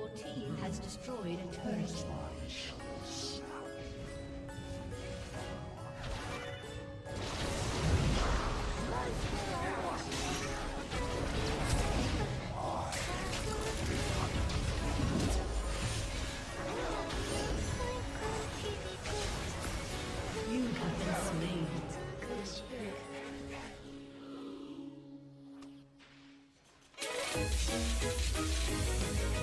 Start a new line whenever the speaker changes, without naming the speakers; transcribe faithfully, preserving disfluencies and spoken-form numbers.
Your team has destroyed a turret. You have been slain. Good.